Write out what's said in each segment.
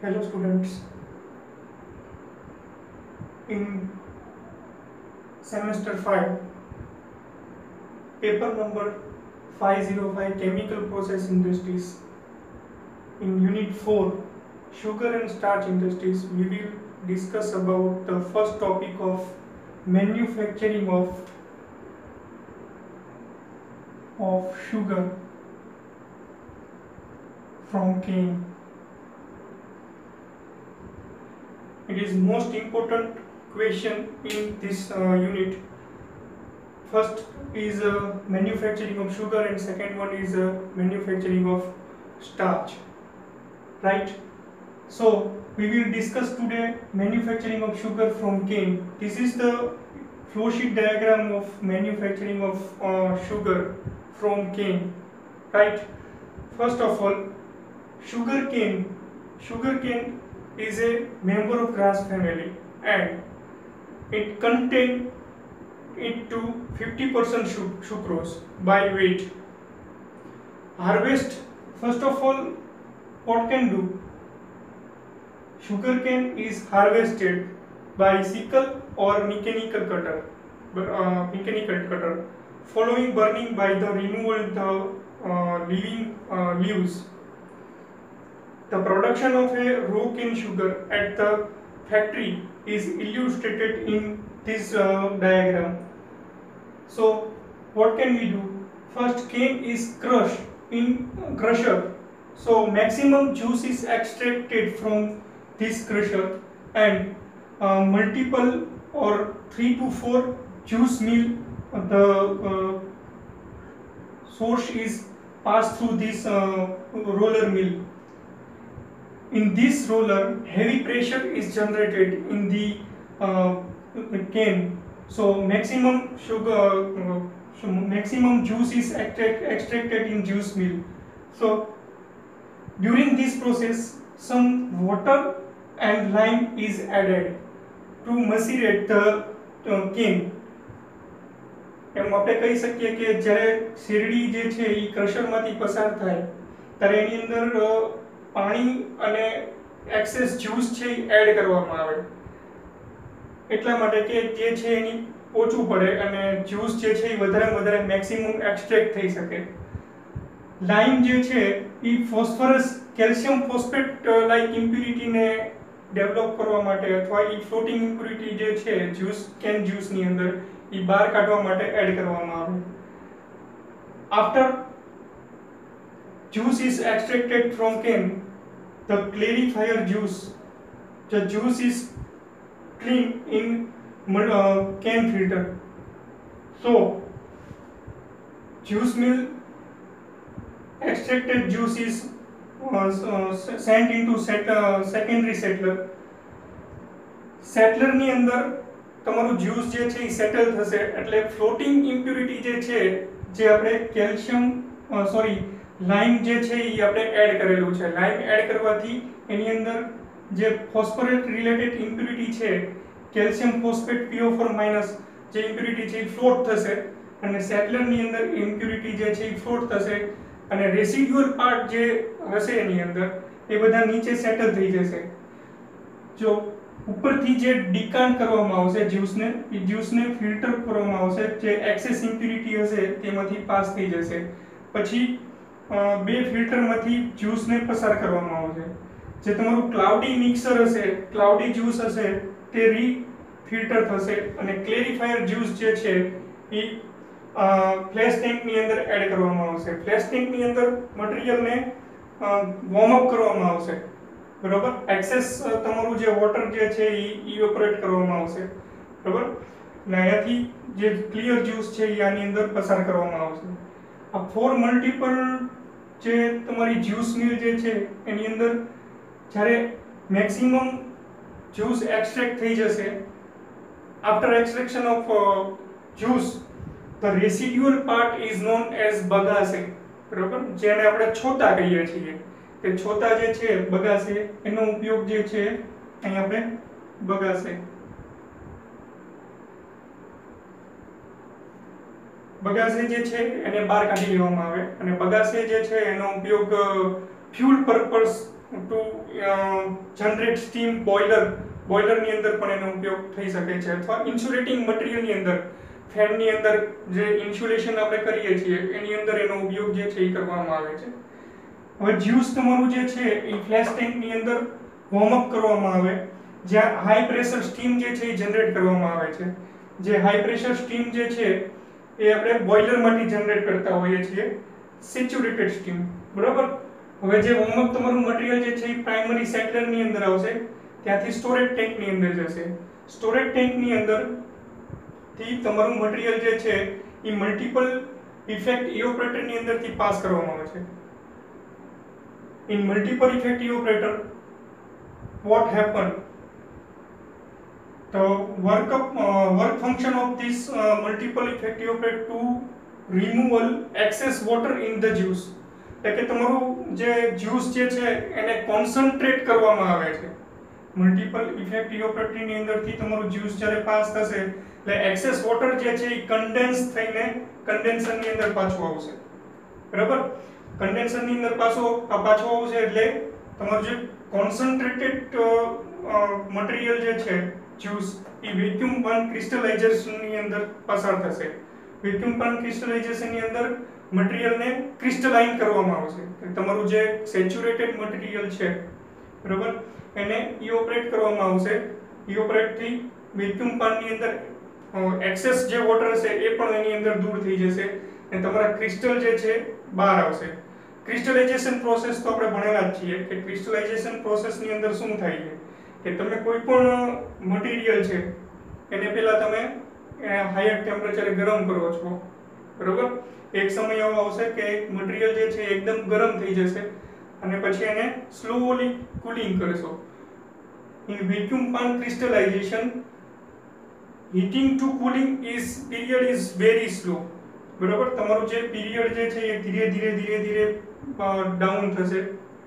Hello students, in semester 5, paper number 505 chemical process industries, in unit 4 sugar and starch industries, we will discuss about the first topic of manufacturing of sugar from cane. It is most important question in this unit. First is manufacturing of sugar and second one is manufacturing of starch, right? So we will discuss today manufacturing of sugar from cane. This is the flow sheet diagram of manufacturing of sugar from cane, right? First of all, sugarcane is a member of grass family and it contains into 50% sucrose by weight. Harvest, first of all, what can do? Sugarcane is harvested by sickle or mechanical cutter, following burning by the removal the living leaves. The production of a raw cane sugar at the factory is illustrated in this diagram. So what can we do? First, cane is crushed in crusher. So maximum juice is extracted from this crusher and multiple or 3 to 4 juice mill the source is passed through this roller mill. In this roller, heavy pressure is generated in the cane. So maximum maximum juice is extracted in juice mill. So during this process, some water and lime is added to macerate the cane. એમ આપણે કહી શકીએ કે જ્યારે શેરડી જે છે એ ક્રશરમાંથી પસાર થાય ત્યારે એની અંદર પાણી અને એક્સેસ જ્યુસ છે એડ કરવામાં આવે એટલા માટે કે જે છે એની ઓછું પડે અને જ્યુસ જે છે એ વધારે વધારે મેક્સિમમ એક્સટ્રેક્ટ થઈ શકે. લાઇમ જે છે એ ફોસ્ફરસ કેલ્શિયમ ફોસ્ફેટ લાઇક ઇમ્પ્યુરિટીને ડેવલપ કરવા માટે અથવા એ ફ્લોટિંગ ઇમ્પ્યુરિટી જે છે જ્યુસ કેન જ્યુસની અંદર એ બહાર કાઢવા માટે એડ કરવામાં આવે. After juice is extracted from cane, the clarifier juice, the juice is clean in cane filter. So juice mill extracted juice is sent into secondary settler. Settler ની અંદર તમારું જ્યુસ જે છે એ સેટલ થશે એટલે ફ્લોટિંગ ઇમ્પ્યુરિટી જે છે જે આપણે કેલ્શિયમ લાઇમ જે છે એ આપણે એડ કરેલું છે. લાઇમ એડ કરવાથી એની અંદર જે ફોસ્ફરેટ રિલેટેડ ઇમ્પ્યુરિટી છે કેલ્શિયમ ફોસ્ફેટ PO4 માઇનસ જે ઇમ્પ્યુરિટી છે એ ફ્લોટ થશે અને સેટલરની અંદર ઇમ્પ્યુરિટી જે છે એ ફ્લોટ થશે અને રેસિડ્યુઅલ પાર્ટ જે હશે એની અંદર એ બધા નીચે સેટલ થઈ જશે. જો ઉપરથી જે ડિકાન્ટ કરવામાં આવશે જ્યુસને એ જ્યુસને ફિલ્ટર કરવામાં આવશે જે એક્સેસ ઇમ્પ્યુરિટી હશે તેમાંથી પાસ થઈ જશે. પછી બે ફિલ્ટરમાંથી જ્યુસને પસાર કરવામાં આવશે. જે તમારું ક્લાઉડી મિક્સર હશે ક્લાઉડી જ્યુસ હશે તે ફિલ્ટર થશે અને ક્લેરિફાયર જ્યુસ જે છે એ ફ્લેશ ટેન્કની અંદર એડ કરવામાં આવશે. ફ્લેશ ટેન્કની અંદર મટીરિયલને વોર્મ અપ કરવામાં આવશે, બરોબર. એક્સેસ તમારું જે વોટર જે છે એ ઇવેપોરેટ કરવામાં આવશે, બરોબર. અને અહીંયાથી જે ક્લિયર જ્યુસ છે એ આની અંદર પસાર કરવામાં આવશે. આ 4 મલ્ટિપલ જે તમારી જ્યુસ મિલ જે છે એની અંદર જ્યારે મેક્સિમમ જ્યુસ એક્સટ્રેક્ટ થઈ જશે after extraction of juice the residual part is known as bagasse, બરોબર. જેને આપણે છોતા કહીએ છીએ. તે છોતા જે છે બગાસે એનો ઉપયોગ જે છે અહીં આપણે બગાસે બગાસે જે છે એને બહાર કાઢી લેવામાં આવે અને બગાસે જે છે એનો ઉપયોગ fuel purpose to generate steam બોઇલરની અંદર પણ એનો ઉપયોગ થઈ શકે છે, અથવા ઇન્સ્યુલેટિંગ મટીરિયલની અંદર ફેનની અંદર જે ઇન્સ્યુલેશન આપણે કરીએ છીએ એની અંદર એનો ઉપયોગ જે છે એ કરવામાં આવે છે. હવે જ્યુસ તમારું જે છે એ ફ્લેશ ટેન્કની અંદર વોર્મઅપ કરવામાં આવે, જ્યાં હાઈ પ્રેશર સ્ટીમ જે છે એ જનરેટ કરવામાં આવે છે. જે હાઈ પ્રેશર સ્ટીમ જે છે એ આપણે બોઇલરમાંથી જનરેટ કરતા હોઈએ છીએ, સેચ્યુરેટેડ સ્ટીમ, બરાબર. હવે જે વોર્મઅપ તમારું મટીરિયલ જે છે એ પ્રાઇમરી સેટલરની અંદર આવશે, ત્યાંથી સ્ટોરેજ ટેન્કની અંદર જશે. સ્ટોરેજ ટેન્કની અંદર થી તમારું મટીરિયલ જે છે એ મલ્ટિપલ ઇફેક્ટ ઇવોપરેટરની અંદરથી પાસ કરવામાં આવે છે. In multiple effect evaporator what happen, the work function of this multiple effect evaporate to removal excess water in the juice. એટલે કે તમારું જે જ્યુસ જે છે એને કોન્સન્ટ્રેટ કરવામાં આવે છે. મલ્ટિપલ ઇફેક્ટ ઇવોપરેટરની અંદરથી તમારું જ્યુસ જ્યારે પાસ થશે એટલે એક્સેસ વોટર જે છે એ કન્ડેન્સ થઈને કન્ડેન્સરની અંદર પાછું આવશે, બરાબર. કન્ડેન્સરની અંદર પાછું આવશે એટલે તમારું જે કોન્સન્ટ્રેટેડ મટીરિયલ જે છે જ્યુસ એ વેક્યુમ પંપ ક્રિસ્ટલાઇઝેશનની અંદર પસાર થશે. વેક્યુમ પંપ ક્રિસ્ટલાઇઝેશનની અંદર મટીરિયલને ક્રિસ્ટલાઇન કરવામાં આવશે. તમારું જે સેચ્યુરેટેડ મટીરિયલ છે, બરાબર, એને ઇવોપરેટ કરવામાં આવશે. ઇવોપરેટથી વેક્યુમ પંપની અંદર એક્સેસ જે વોટર હશે એ પણ એની અંદર દૂર થઈ જશે અને તમારા ક્રિસ્ટલ જે છે બહાર આવશે. ક્રિસ્ટલાઇઝેશન પ્રોસેસ તો આપણે ભણેલા જ છીએ કે ક્રિસ્ટલાઇઝેશન પ્રોસેસની અંદર શું થાય છે કે તમે કોઈ પણ મટીરિયલ છે એને પહેલા તમે હાયર ટેમ્પરેચરે ગરમ કરો છો, બરોબર. એક સમય એવો આવશે કે મટીરિયલ જે છે એકદમ ગરમ થઈ જશે અને પછી એને સ્લોલી કુલિંગ કરશો. In vacuum pump crystallization heating to cooling period is very slow, બરાબર. તમારું જે પીરિયડ જે છે એ ધીરે ધીરે ડાઉન થશે.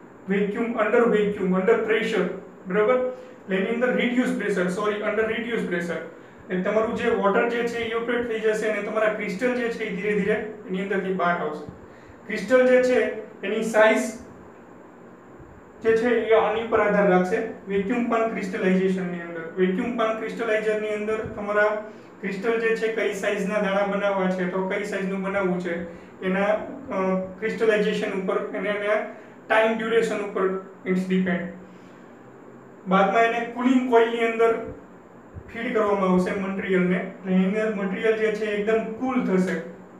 અંડર પ્રેશર, બરાબર. એની અંદર અંડર રિડ્યુસ પ્રેશર એટલે તમારું જે વોટર જે છે એ ઇવોપરેટ થઈ જશે અને તમારા ક્રિસ્ટલ જે છે એ ધીરે ધીરે એની અંદરથી બહાર આવશે. ક્રિસ્ટલ જે છે એની સાઇઝ જે છે એ આની પર આધાર રાખશે. વેક્યુમ પંપ ક્રિસ્ટલાઇઝેશનની અંદર ક્રિસ્ટલાઇઝરની અંદર તમારા ક્રિસ્ટલ જે છે કઈ સાઇઝના દાણા બનાવવા છે તો કઈ સાઇઝનું બનાવવું છે એના ક્રિસ્ટલાઇઝેશન ઉપર અને એના ટાઈમ ડ્યુરેશન ઉપર ઇટ્સ ડિપેન્ડ. બાદમાં એને કુલિંગ કોઇલની અંદર ફીડ કરવામાં આવશે મટીરિયલને એટલે એની અંદર મટીરિયલ જે છે એકદમ કૂલ થશે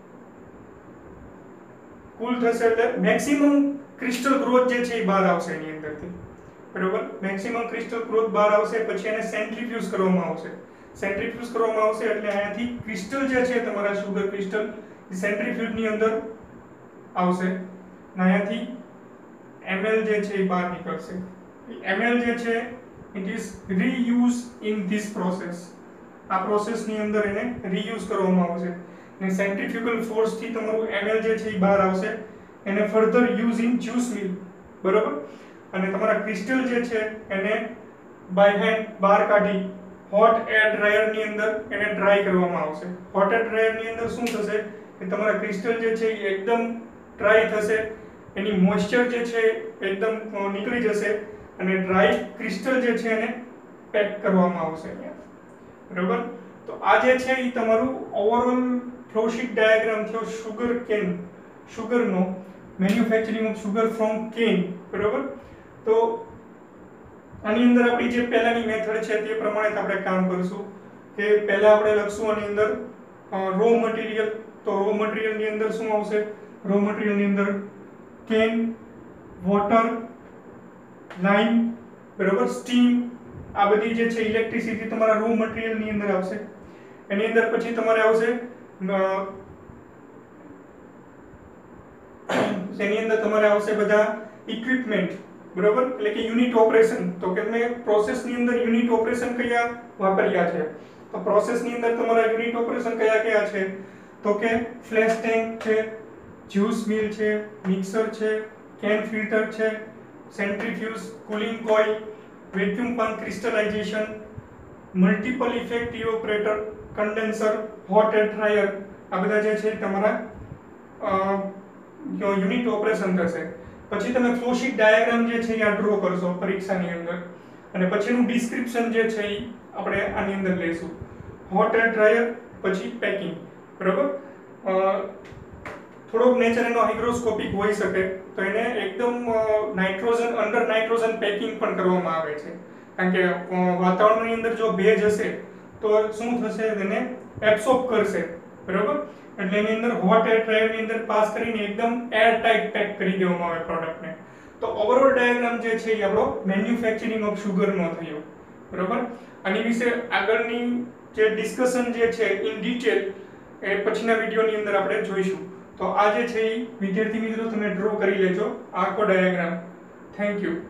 એટલે મેક્સિમમ ક્રિસ્ટલ ગ્રોથ જે છે એ બહાર આવશે એની અંદરથી, બરાબર. મેક્સિમમ ક્રિસ્ટલ ગ્રોથ બહાર આવશે પછી એને સેન્ટ્રીફ્યુઝ કરવામાં આવશે એટલે અહીંયાથી ક્રિસ્ટલ જે છે તમારા સુગર ક્રિસ્ટલ સેન્ટ્રીફ્યુજની અંદર આવશે અને અહીંયાથી ml જે છે એ બહાર નીકળશે. ml જે છે it is reuse in this process. આ પ્રોસેસની અંદર એને રીયુઝ કરવામાં આવશે અને સેન્ટ્રીફ્યુગલ ફોર્સથી તમારું ml જે છે એ બહાર આવશે એને further use in juice mill, બરાબર. અને તમારા ક્રિસ્ટલ જે છે એને બાય હેન્ડ બહાર કાઢી હોટ એર ડ્રાયરની અંદર એને ડ્રાય કરવામાં આવશે. હોટ એર ડ્રાયરની અંદર શું થશે કે તમારા ક્રિસ્ટલ જે છે એ એકદમ ડ્રાય થશે, એની મોઇસ્ચર જે છે એકદમ નીકળી જશે અને ડ્રાય ક્રિસ્ટલ જે છે એને પેક કરવામાં આવશે અહીંયા, બરાબર. તો આ જે છે એ તમારું ઓવરઓલ ફ્લોશીટ ડાયાગ્રામ થયો શુગરનો manufacturing of sugar from cane, બરાબર. તો આની અંદર આપણી જે પહેલાની મેથડ છે તે પ્રમાણે આપણે કામ કરશું કે પહેલા આપણે લખશું આની અંદર રો મટીરિયલ. તો રો મટીરિયલની અંદર શું આવશે? રો મટીરિયલની અંદર કેન, વોટર, લાઇમ, બરાબર, સ્ટીમ, આ બધી જે છે ઇલેક્ટ્રિસિટી તમારા રો મટીરિયલની અંદર આવશે. એની અંદર પછી તમારે આવશે એની અંદર તમારે આવશે બધા ઇક્વિપમેન્ટ, બરાબર, એટલે કે યુનિટ ઓપરેશન. તો કે તમે પ્રોસેસની અંદર યુનિટ ઓપરેશન કયા વાપર્યા છે તો પ્રોસેસની અંદર તમારા યુનિટ ઓપરેશન કયા છે તો કે ફ્લેશ ટેન્ક છે, જ્યુસ મિલ છે, મિક્સર છે, કેન ફિલ્ટર છે, centrifuge, cooling coil, vacuum pump crystallization, multiple effect evaporator, condenser, hot air dryer, આ બધા જે છે તમારા યુનિટ ઓપરેશન થશે. પછી તમે ફ્લોશીટ ડાયાગ્રામ જે છે એ આ ડ્રો કરશો પરીક્ષાની અંદર, અને પછીનું ડિસ્ક્રિપ્શન જે છે એ આપણે આની અંદર લઈશું. હોટ એર ડ્રાયર, પછી પેકિંગ, બરાબર. થોડોક નેચર એનો હાઇગ્રોસ્કોપિક હોઈ શકે તો એને એકદમ નાઇટ્રોજન અંડર નાઇટ્રોજન પેકિંગ પણ કરવામાં આવે છે, કારણ કે વાતાવરણની અંદર જો ભેજ હશે તો શું થશે, તેને એબ્સોર્બ કરશે, બરાબર. એટલે એની અંદર હોટ એર ડ્રાયરની અંદર પાસ કરીને એકદમ એર ટાઇટ પેક કરી દેવામાં આવે પ્રોડક્ટને. તો ઓવરઓલ ડાયાગ્રામ જે છે એ આપણો મેન્યુફેક્ચરિંગ ઓફ શુગરનો થયો, બરાબર. આની વિશે આગળની જે ડિસ્કશન જે છે ઇન ડિટેલ એ પછીના વિડીયોની અંદર આપણે જોઈશું. તો આ જે છે એ વિદ્યાર્થી મિત્રો તમે ડ્રો કરી લેજો આખો ડાયાગ્રામ. Thank you.